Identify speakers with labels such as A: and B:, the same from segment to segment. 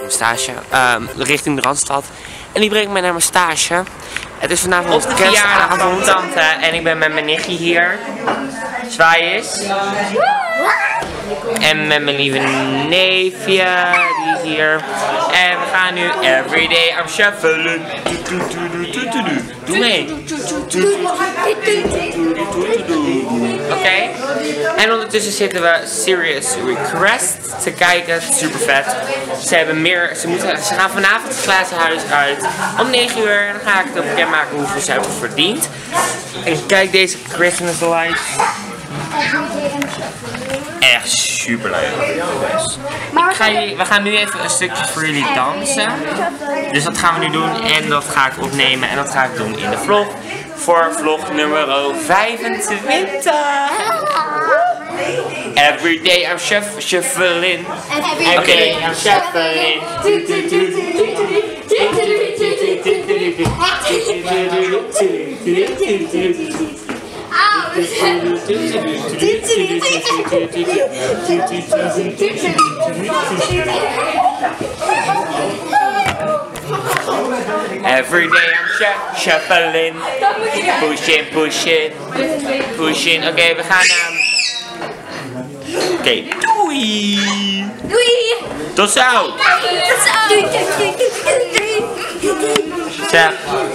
A: mijn stage. Richting de Randstad. En die brengt mij naar mijn stage. Het is vanavond
B: op de verjaardag van mijn tante en ik ben met mijn nichtje hier. Zwaai eens. En met mijn lieve neefje, die is hier. En we gaan nu Everyday I'm Shuffling. Doe mee. Oké. En ondertussen zitten we Serious Request te kijken. Super vet. Ze gaan vanavond het glazen huis uit om 9 uur. En dan ga ik het ook bekendmaken hoeveel ze hebben verdiend. En kijk deze Christmas lights. Echt super leuk. We gaan nu even een stukje voor jullie dansen. Dus dat gaan we nu doen en dat ga ik opnemen en dat ga ik doen in de vlog. Voor vlog nummer 25. Everyday I'm shuffling. Everyday I'm shuffling. Every day I'm shuffling. Pushing. Oké, we gaan naar... Oké, doei!
C: Doei!
B: Tot zo! Zeg.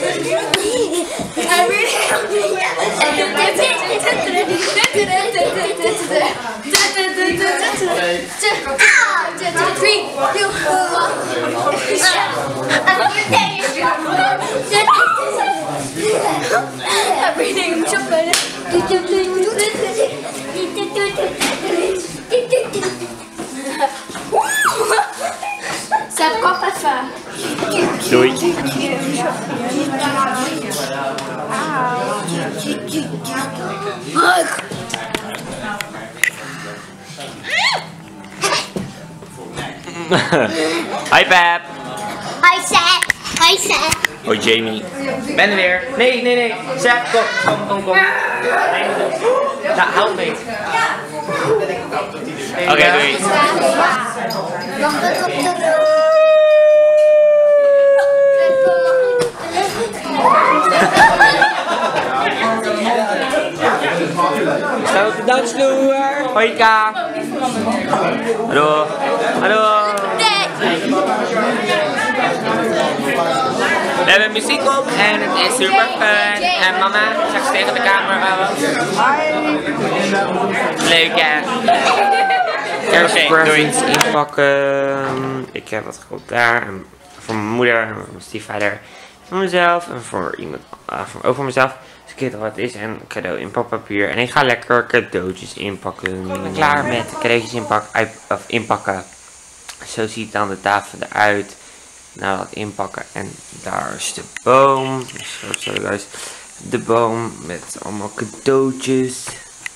C: Ça prend pas ça.
B: Doei. Hi Pep.
C: Hi Seth. Hi Seth.
B: Hoi Jamie. Ben er weer. Nee. Zeg, kom. Nee, nou, help me. Oké, doei. Staan op de dansvloer. Hoi Ka. Hallo. We hebben muziek op en het is super fun. En mama, straks tegen de camera. Leuk hè? Kerstpresents inpakken. Ik heb wat gekoopt daar. En voor mijn moeder, en mijn stiefvader, voor mezelf en voor iemand, ook voor mezelf. Dus ik weet al wat het is en cadeau in pakpapier. En ik ga lekker cadeautjes inpakken. Ik ben klaar met cadeautjes inpakken. Zo ziet dan de tafel eruit. Nou, dat inpakken en daar is de boom. Dus zo stel ik uit. De boom met allemaal cadeautjes.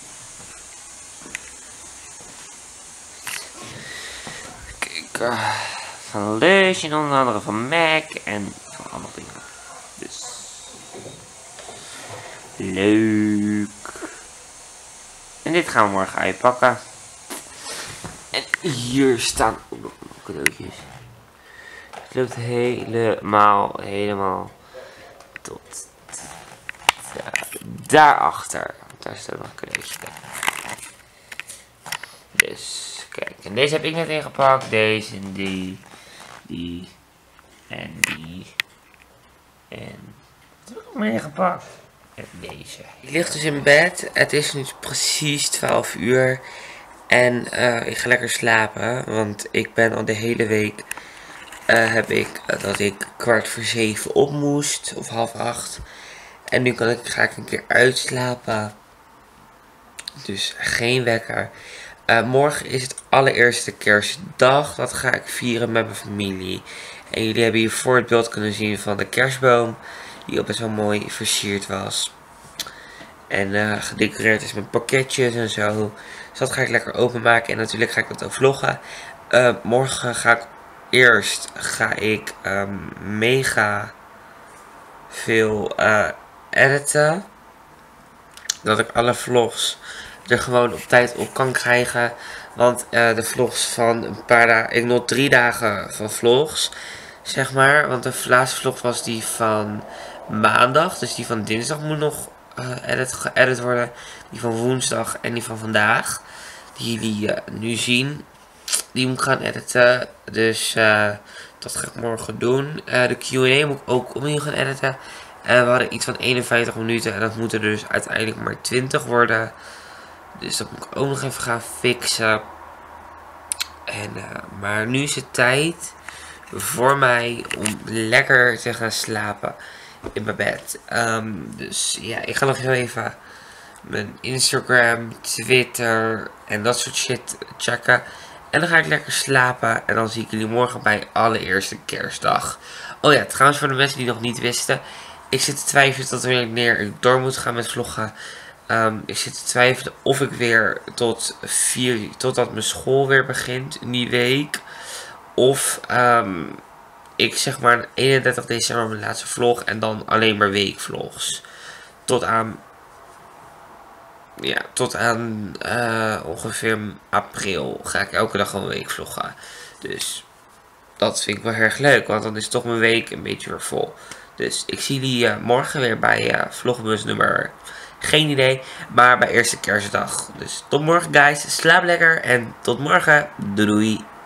B: Kijk, van Lush en onder andere van Mac en van allemaal dingen. Dus leuk. En dit gaan we morgen uitpakken. En hier staan ook nog cadeautjes. Het loopt helemaal tot daarachter. Daar staat nog een cadeautje bij. Dus kijk, en deze heb ik net ingepakt. Deze en die en die. En wat heb ik nog meer ingepakt? En deze. Ik lig dus in bed. Het is nu precies 12 uur. En ik ga lekker slapen. Want ik ben al de hele week... heb ik dat ik 7:15 op moest. Of 7:30. En nu ga ik een keer uitslapen. Dus geen wekker. Morgen is het allereerste kerstdag. Dat ga ik vieren met mijn familie. En jullie hebben hier voor het beeld kunnen zien van de kerstboom. Die ook best wel mooi versierd was. En gedecoreerd is met pakketjes en zo. Dus dat ga ik lekker openmaken. En natuurlijk ga ik dat ook vloggen. Morgen ga ik mega veel editen. Dat ik alle vlogs er gewoon op tijd op kan krijgen. Want de vlogs van een paar dagen, ik nog 3 dagen van vlogs, zeg maar. Want de laatste vlog was die van maandag, dus die van dinsdag moet nog geëdit worden. Die van woensdag en die van vandaag, die jullie nu zien, die moet ik gaan editen. Dus dat ga ik morgen doen. De Q&A moet ik ook opnieuw gaan editen. We hadden iets van 51 minuten en dat moet er dus uiteindelijk maar 20 worden. Dus dat moet ik ook nog even gaan fixen. En, maar nu is het tijd voor mij om lekker te gaan slapen in mijn bed. Dus ja, ik ga nog heel even mijn Instagram, Twitter en dat soort shit checken. En dan ga ik lekker slapen. En dan zie ik jullie morgen bij allereerste kerstdag. Oh ja, trouwens voor de mensen die nog niet wisten. Ik zit te twijfelen tot wanneer ik door moet gaan met vloggen. Ik zit te twijfelen of ik weer totdat mijn school weer begint in die week. Of ik zeg maar 31 december mijn laatste vlog en dan alleen maar weekvlogs. Tot aan ongeveer april ga ik elke dag een week vloggen. Dus dat vind ik wel erg leuk, want dan is toch mijn week een beetje weer vol. Dus ik zie jullie morgen weer bij vlogbus nummer, geen idee, maar bij eerste kerstdag. Dus tot morgen guys, slaap lekker en tot morgen, doei doei.